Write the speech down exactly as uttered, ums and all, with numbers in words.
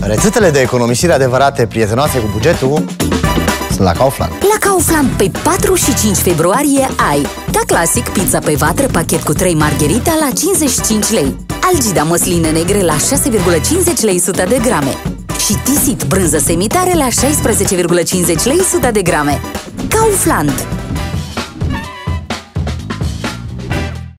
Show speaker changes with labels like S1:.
S1: Rețetele de economisire adevărate, prietenoase cu bugetul, sunt la Kaufland.
S2: La Kaufland, pe patru și cinci februarie, ai Da Classic, pizza pe vatră, pachet cu trei margherita la cincizeci și cinci lei. Algida măsline negre la șase virgulă cincizeci lei sută de grame. Și Tisit brânză semitare la șaisprezece virgulă cincizeci lei sută de grame. Kaufland.